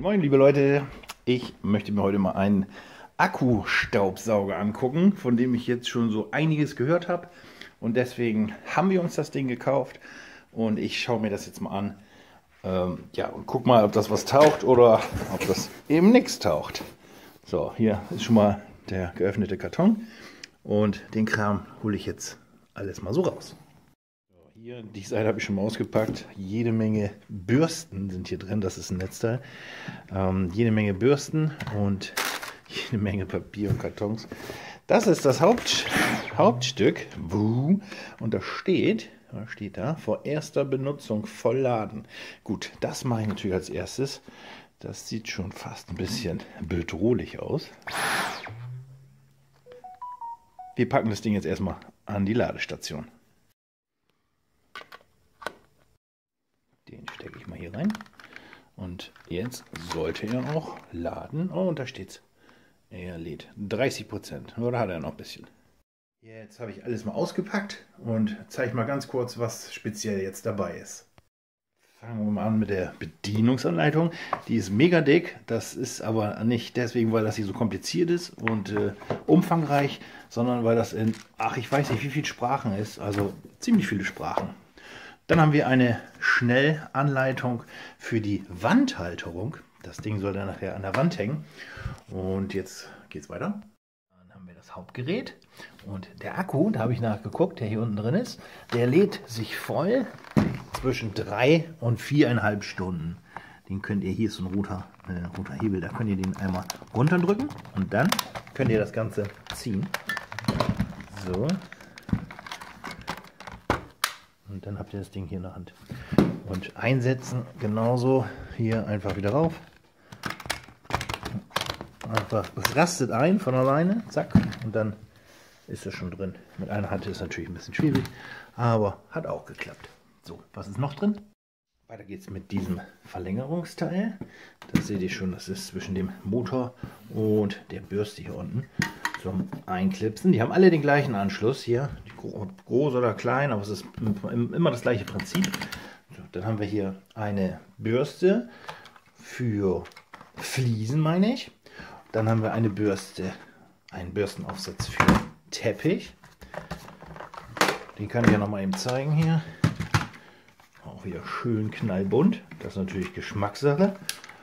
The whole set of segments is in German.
Moin Moin liebe Leute, ich möchte mir heute mal einen Akkustaubsauger angucken, von dem ich jetzt schon so einiges gehört habe und deswegen haben wir uns das Ding gekauft und ich schaue mir das jetzt mal an, ja, und guck mal, ob das was taugt oder ob das eben nichts taugt. So, hier ist schon mal der geöffnete Karton und den Kram hole ich jetzt alles mal so raus. Hier, die Seite habe ich schon mal ausgepackt. Jede Menge Bürsten sind hier drin, das ist ein Netzteil. Jede Menge Bürsten und jede Menge Papier und Kartons. Das ist das Hauptstück. Und da steht da, vor erster Benutzung voll laden. Gut, das mache ich natürlich als erstes. Das sieht schon fast ein bisschen bedrohlich aus. Wir packen das Ding jetzt erstmal an die Ladestation. Den stecke ich mal hier rein. Und jetzt sollte er auch laden. Oh, und da steht's. Er lädt 30%. Oder hat er noch ein bisschen? Jetzt habe ich alles mal ausgepackt und zeige mal ganz kurz, was speziell jetzt dabei ist. Fangen wir mal an mit der Bedienungsanleitung. Die ist mega dick. Das ist aber nicht deswegen, weil das hier so kompliziert ist und umfangreich, sondern weil das in, ich weiß nicht wie viele Sprachen ist. Also ziemlich viele Sprachen. Dann haben wir eine Schnellanleitung für die Wandhalterung. Das Ding soll dann nachher an der Wand hängen. Und jetzt geht es weiter. Dann haben wir das Hauptgerät. Und der Akku, da habe ich nachgeguckt, der hier unten drin ist, der lädt sich voll zwischen 3 und 4,5 Stunden. Den könnt ihr, hier ist so ein roter Hebel, da könnt ihr den einmal runterdrücken und dann könnt ihr das Ganze ziehen. So. Und dann habt ihr das Ding hier in der Hand. Und einsetzen genauso hier einfach wieder rauf. Einfach, das rastet ein von alleine, zack, und dann ist es schon drin. Mit einer Hand ist natürlich ein bisschen schwierig, aber hat auch geklappt. So, was ist noch drin? Weiter geht's mit diesem Verlängerungsteil. Das seht ihr schon, das ist zwischen dem Motor und der Bürste hier unten zum Einklipsen. Die haben alle den gleichen Anschluss hier, groß oder klein, aber es ist immer das gleiche Prinzip. So, dann haben wir hier eine Bürste für Fliesen, meine ich. Dann haben wir eine Bürste, einen Bürstenaufsatz für Teppich. Den kann ich ja noch mal eben zeigen hier. Auch wieder schön knallbunt. Das ist natürlich Geschmackssache.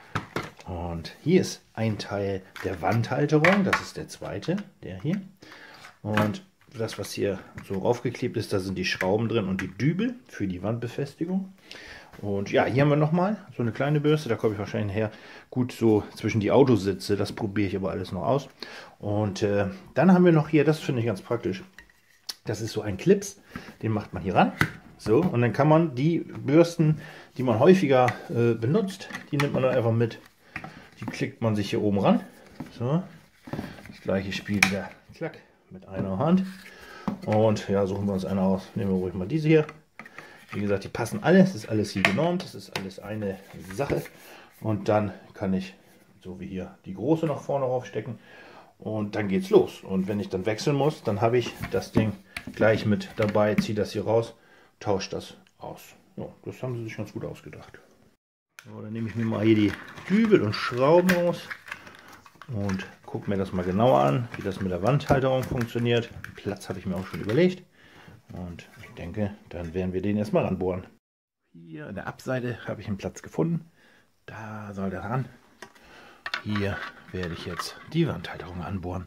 Und hier ist ein Teil der Wandhalterung. Das ist der zweite, der hier. Und das, was hier so raufgeklebt ist, da sind die Schrauben drin und die Dübel für die Wandbefestigung. Und ja, hier haben wir nochmal so eine kleine Bürste. Da komme ich wahrscheinlich her gut so zwischen die Autositze. Das probiere ich aber alles noch aus. Und dann haben wir noch hier, das finde ich ganz praktisch. Das ist so ein Clips. Den macht man hier ran. So, und dann kann man die Bürsten, die man häufiger benutzt, die nimmt man dann einfach mit. Die klickt man sich hier oben ran. So, das gleiche Spiel wieder, klack, mit einer Hand. Und ja, suchen wir uns eine aus. Nehmen wir ruhig mal diese hier. Wie gesagt, die passen alle. Es ist alles hier genormt. Das ist alles eine Sache. Und dann kann ich, so wie hier, die große nach vorne raufstecken. Und dann geht's los. Und wenn ich dann wechseln muss, dann habe ich das Ding gleich mit dabei, ziehe das hier raus, tausche das aus. Ja, das haben sie sich ganz gut ausgedacht. So, dann nehme ich mir mal hier die Dübel und Schrauben aus und gucke mir das mal genauer an, wie das mit der Wandhalterung funktioniert. Den Platz habe ich mir auch schon überlegt. Und ich denke, dann werden wir den erstmal ranbohren. Hier an der Abseite habe ich einen Platz gefunden. Da soll der ran. Hier werde ich jetzt die Wandhalterung anbohren.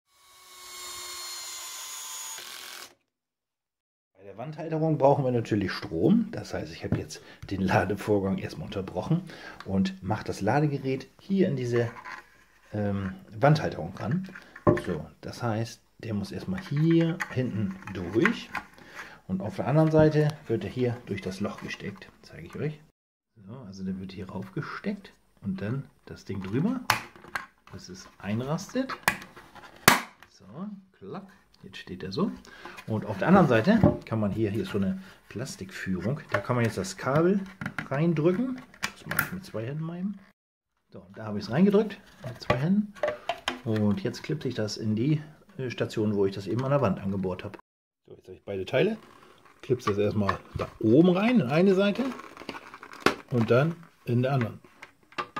Bei der Wandhalterung brauchen wir natürlich Strom. Das heißt, ich habe jetzt den Ladevorgang erstmal unterbrochen und mache das Ladegerät hier in diese Wandhalterung ran. So, das heißt, der muss erstmal hier hinten durch. Und auf der anderen Seite wird er hier durch das Loch gesteckt. Zeige ich euch. So, also der wird hier rauf gesteckt und dann das Ding drüber, dass es einrastet. So, klack. Jetzt steht er so. Und auf der anderen Seite kann man hier ist so eine Plastikführung. Da kann man jetzt das Kabel reindrücken. Das mache ich mit 2 Händen mal eben. So, da habe ich es reingedrückt mit 2 Händen. Und jetzt klipse ich das in die Station, wo ich das eben an der Wand angebohrt habe. So, jetzt habe ich beide Teile. Klipse das erstmal da oben rein in eine Seite und dann in der anderen.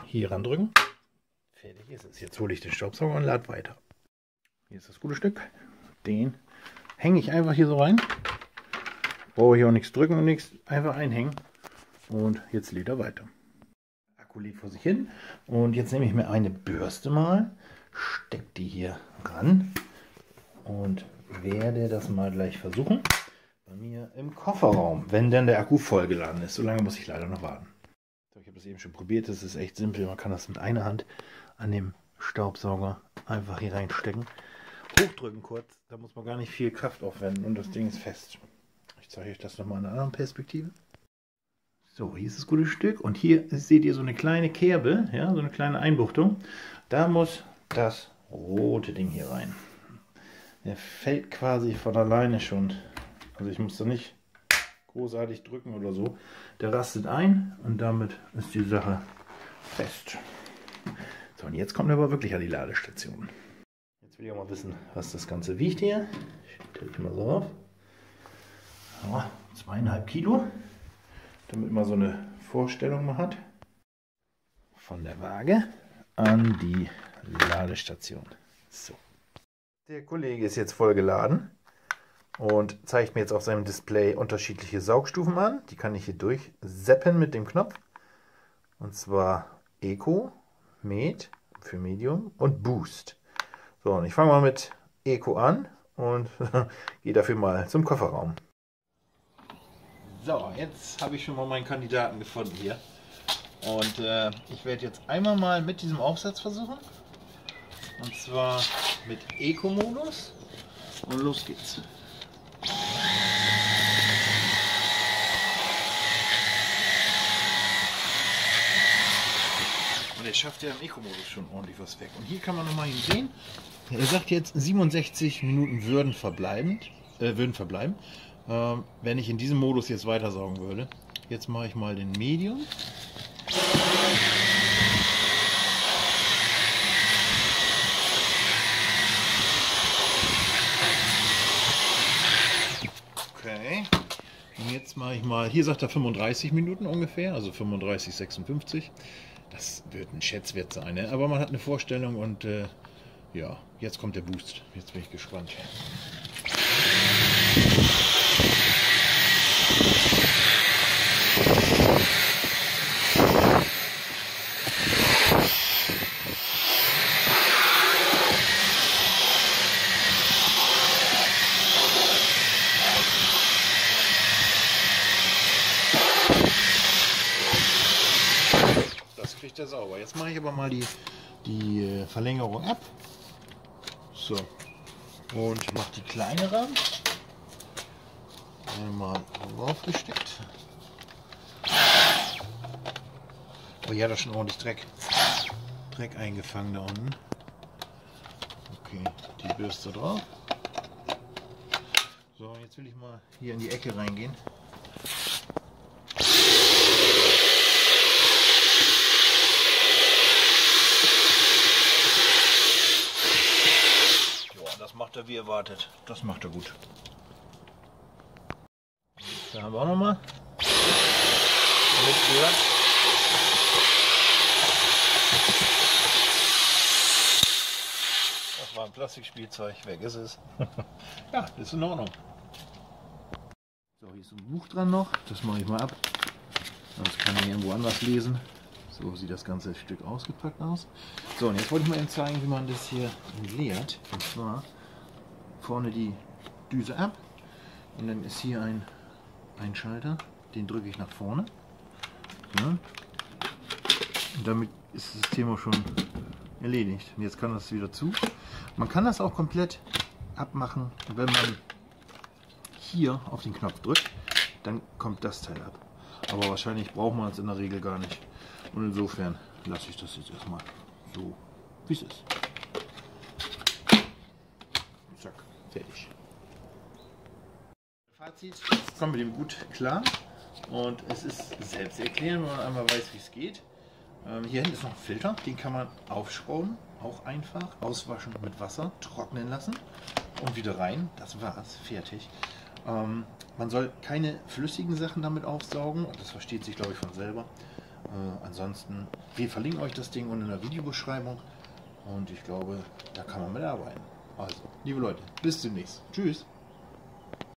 hier ran drücken. Fertig ist es. Jetzt hole ich den Staubsauger und lade weiter. Hier ist das gute Stück. Den hänge ich einfach hier so rein. Brauche ich auch nichts drücken und nichts. Einfach einhängen. Und jetzt lädt er weiter. Akku lädt vor sich hin. Und jetzt nehme ich mir eine Bürste mal. Stecke die hier ran. Und werde das mal gleich versuchen. Bei mir im Kofferraum. Wenn dann der Akku vollgeladen ist. So lange muss ich leider noch warten. So, ich habe das eben schon probiert. Das ist echt simpel. Man kann das mit einer Hand an dem Staubsauger einfach hier reinstecken. Hochdrücken kurz. Da muss man gar nicht viel Kraft aufwenden. Und das Ding ist fest. Ich zeige euch das nochmal in einer anderen Perspektive. So, hier ist das gute Stück und hier seht ihr so eine kleine Kerbe, ja, so eine kleine Einbuchtung. Da muss das rote Ding hier rein. Der fällt quasi von alleine schon. Also ich muss da nicht großartig drücken oder so. Der rastet ein und damit ist die Sache fest. So, und jetzt kommt er aber wirklich an die Ladestation. Jetzt will ich auch mal wissen, was das Ganze wiegt hier. Ich stelle ich mal so auf. Ja, 2,5 Kilo, damit man so eine Vorstellung mal hat. Von der Waage an die Ladestation. So. Der Kollege ist jetzt voll geladen und zeigt mir jetzt auf seinem Display unterschiedliche Saugstufen an. Die kann ich hier durchseppen mit dem Knopf. Und zwar Eco, Med für Medium und Boost. So, und ich fange mal mit Eco an und gehe dafür mal zum Kofferraum. So, jetzt habe ich schon mal meinen Kandidaten gefunden hier. Und ich werde jetzt einmal mal mit diesem Aufsatz versuchen. Und zwar mit Eco-Modus. Und los geht's. Und jetzt schafft er im Eco-Modus schon ordentlich was weg. Und hier kann man nochmal sehen. Er sagt jetzt 67 Minuten würden verbleiben. Wenn ich in diesem Modus jetzt weitersaugen würde. Jetzt mache ich mal den Medium. Okay. Und jetzt mache ich mal, hier sagt er 35 Minuten ungefähr, also 35, 56. Das wird ein Schätzwert sein, ne? Aber man hat eine Vorstellung und ja, jetzt kommt der Boost. Jetzt bin ich gespannt. Das kriegt er sauber. Jetzt mache ich aber mal die Verlängerung ab. So. Und mache die kleine ran. Einmal draufgesteckt. Oh ja, da ist schon ordentlich Dreck eingefangen da unten. Okay, die Bürste drauf. So, jetzt will ich mal hier in die Ecke reingehen. Ja, das macht er wie erwartet. Das macht er gut. Da haben wir auch nochmal. Das war ein Plastikspielzeug, weg ist es. Ja, ist in Ordnung. So, hier ist ein Buch dran noch, das mache ich mal ab. Das kann man irgendwo anders lesen. So sieht das ganze Stück ausgepackt aus. So, und jetzt wollte ich mal eben zeigen, wie man das hier leert. Und zwar vorne die Düse ab. Und dann ist hier ein Schalter, den drücke ich nach vorne. Ja. Und damit ist das Thema schon erledigt. Und jetzt kann das wieder zu. Man kann das auch komplett abmachen, wenn man hier auf den Knopf drückt, dann kommt das Teil ab. Aber wahrscheinlich braucht man es in der Regel gar nicht. Und insofern lasse ich das jetzt erstmal so, wie es ist. Zack, fertig. Fazit, kommt mit dem gut klar. Und es ist selbst erklären, wenn man einmal weiß, wie es geht. Hier hinten ist noch ein Filter, den kann man aufschrauben, auch einfach, auswaschen mit Wasser, trocknen lassen und wieder rein. Das war's, fertig. Man soll keine flüssigen Sachen damit aufsaugen, das versteht sich, glaube ich, von selber. Ansonsten, wir verlinken euch das Ding unten in der Videobeschreibung und ich glaube, da kann man mitarbeiten. Also, liebe Leute, bis demnächst. Tschüss.